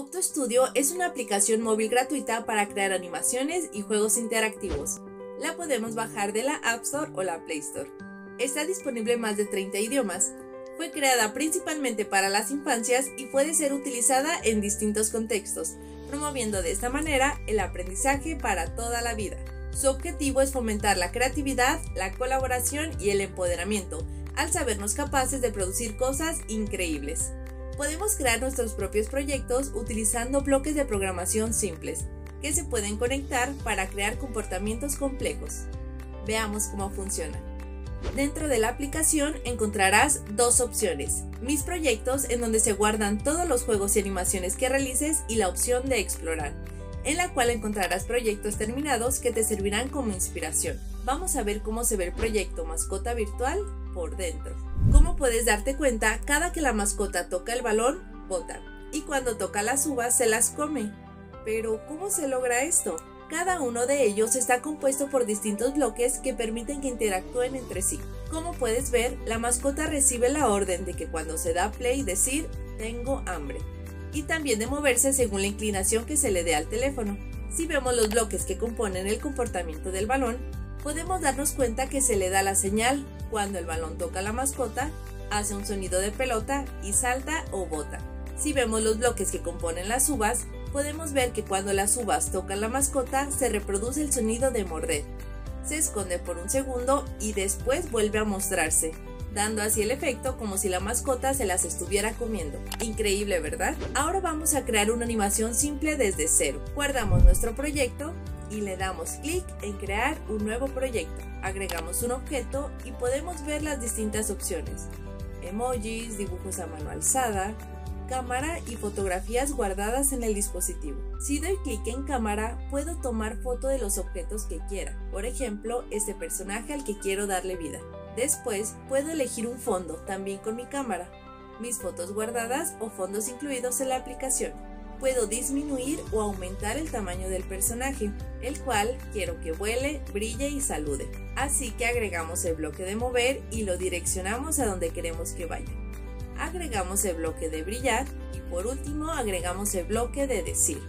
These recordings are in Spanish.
OctoStudio es una aplicación móvil gratuita para crear animaciones y juegos interactivos. La podemos bajar de la App Store o la Play Store. Está disponible en más de 30 idiomas. Fue creada principalmente para las infancias y puede ser utilizada en distintos contextos, promoviendo de esta manera el aprendizaje para toda la vida. Su objetivo es fomentar la creatividad, la colaboración y el empoderamiento, al sabernos capaces de producir cosas increíbles. Podemos crear nuestros propios proyectos utilizando bloques de programación simples, que se pueden conectar para crear comportamientos complejos. Veamos cómo funciona. Dentro de la aplicación encontrarás dos opciones: Mis proyectos, en donde se guardan todos los juegos y animaciones que realices, y la opción de Explorar, en la cual encontrarás proyectos terminados que te servirán como inspiración. Vamos a ver cómo se ve el proyecto Mascota Virtual por dentro. Como puedes darte cuenta, cada que la mascota toca el balón, bota, y cuando toca las uvas se las come. Pero, ¿cómo se logra esto? Cada uno de ellos está compuesto por distintos bloques que permiten que interactúen entre sí. Como puedes ver, la mascota recibe la orden de que cuando se da play decir "tengo hambre", y también de moverse según la inclinación que se le dé al teléfono. Si vemos los bloques que componen el comportamiento del balón, podemos darnos cuenta que se le da la señal cuando el balón toca a la mascota, hace un sonido de pelota y salta o bota. Si vemos los bloques que componen las uvas, podemos ver que cuando las uvas tocan la mascota se reproduce el sonido de morder. Se esconde por un segundo y después vuelve a mostrarse, dando así el efecto como si la mascota se las estuviera comiendo. Increíble, ¿verdad? Ahora vamos a crear una animación simple desde cero. Guardamos nuestro proyecto y le damos clic en crear un nuevo proyecto. Agregamos un objeto y podemos ver las distintas opciones: emojis, dibujos a mano alzada, cámara y fotografías guardadas en el dispositivo. Si doy clic en cámara, puedo tomar foto de los objetos que quiera, por ejemplo, este personaje al que quiero darle vida. Después, puedo elegir un fondo, también con mi cámara, mis fotos guardadas o fondos incluidos en la aplicación. Puedo disminuir o aumentar el tamaño del personaje, el cual quiero que vuele, brille y salude. Así que agregamos el bloque de mover y lo direccionamos a donde queremos que vaya. Agregamos el bloque de brillar y por último agregamos el bloque de decir.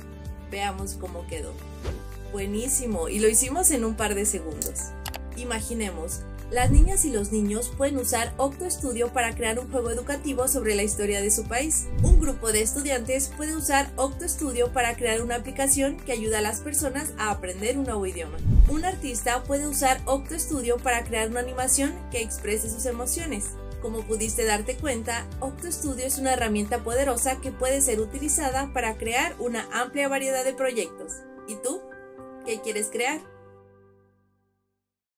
Veamos cómo quedó. Buenísimo, y lo hicimos en un par de segundos. Imaginemos, las niñas y los niños pueden usar OctoStudio para crear un juego educativo sobre la historia de su país. Un grupo de estudiantes puede usar OctoStudio para crear una aplicación que ayuda a las personas a aprender un nuevo idioma. Un artista puede usar OctoStudio para crear una animación que exprese sus emociones. Como pudiste darte cuenta, OctoStudio es una herramienta poderosa que puede ser utilizada para crear una amplia variedad de proyectos. ¿Y tú? ¿Qué quieres crear?